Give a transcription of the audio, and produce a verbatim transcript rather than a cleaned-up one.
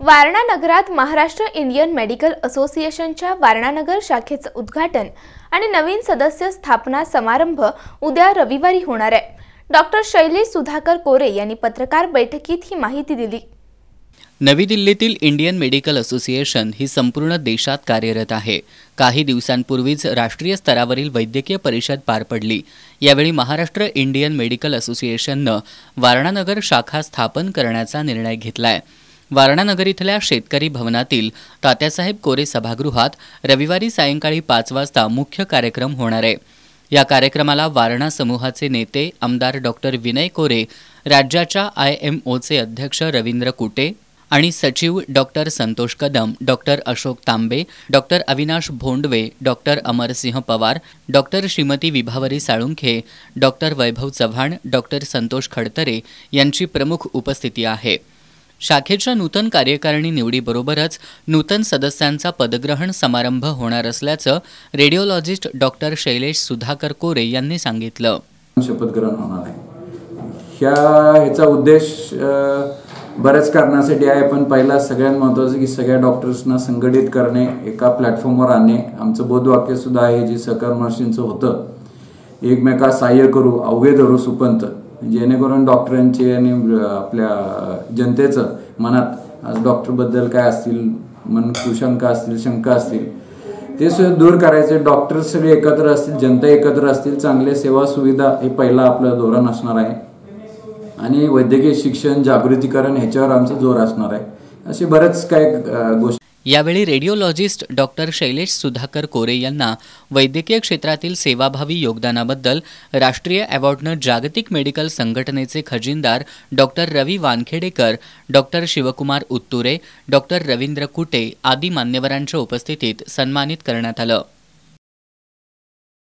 वारणा नगरात Maharashtra Indian medical असोसिएशनच्या वारणा नगर शाखेचे उद्घाटन आणि नवीन सदस्य स्थापना समारंभ उद्या रविवारी होणार आहे। डॉक्टर शैलेश सुधाकर कोरे यांनी पत्रकार बैठकीत ही माहिती दिली। नवी दिल्लीतील इंडियन मेडिकल असोसिएशन ही संपूर्ण देशात कार्यरत आहे। काही दिवसांपूर्वीच राष्ट्रीय स्तरावरील वैद्यकीय परिषद पार पडली। यावेळी महाराष्ट्र इंडियन मेडिकल असोसिएशनने वारणा नगर शाखा स्थापन करण्याचा निर्णय घेतलाय। वारणा नगर इथल्या शेतकरी भवनातील तात्यासाहेब कोरे सभागृहात रविवारी सायंकाळी पाच वाजता मुख्य कार्यक्रम होणार आहे। या कार्यक्रमाला वारणा समूहाचे नेते आमदार डॉक्टर विनय कोरे, राज्याच्या आय एम ओचे अध्यक्ष रवींद्र कुटे आणि सचिव doctor Santosh Kadam, doctor Ashok Tambe, doctor Avinash Bhondve, doctor Amarsinh Pawar, doctor Shrimati Vibhavari Salunkhe, doctor Vaibhav Chavan, doctor Santosh Khadtare यांची प्रमुख उपस्थिती आहे। शाखेच्या नूतन कार्यकारिणी निवडीबरोबरच नूतन सदस्यांचा पदग्रहण समारंभ होणार असल्याचं रेडिओलॉजिस्ट डॉक्टर शैलेश सुधाकर कोरे यांनी सांगितलं। शपथग्रहण होणार आहे। ह्या ह्याचा उद्देश बऱ्याच कारणासाठी आहे, पण पहिला सगळ्यात महत्त्वाचं की सगळ्या डॉक्टर्सना संघटित करणे, एका प्लॅटफॉर्मवर आणणे। आमचं बोधवाक्य सुद्धा आहे जे सहकार महर्षींचं होतं, एकमेका सहाय्य करू अवघे धरू सुपंत, जेणेकरून डॉक्टरांचे आणि आपल्या जनतेचं मनात आज डॉक्टरबद्दल काय असतील मन कुशंका असतील, शंका असतील, ते सुद्धा दूर करायचे। डॉक्टर सगळे एकत्र असतील, जनता एकत्र असतील, चांगले सेवा सुविधा हे पहिला आपलं धोरण असणार आहे आणि वैद्यकीय शिक्षण जागृतीकरण ह्याच्यावर आमचा जोर असणार आहे। असे बरेच काही गोष्टी। यावेळी रेडिओलॉजिस्ट डॉक्टर शैलेश सुधाकर कोरे यांना वैद्यकीय क्षेत्रातील सेवाभावी योगदानाबद्दल राष्ट्रीय अवॉर्डनं जागतिक मेडिकल संघटनेचे खजिनदार doctor Ravi Wankhedekar, doctor Shivkumar Utture, doctor Ravindra Kute आदी मान्यवरांच्या उपस्थितीत सन्मानित करण्यात आलं।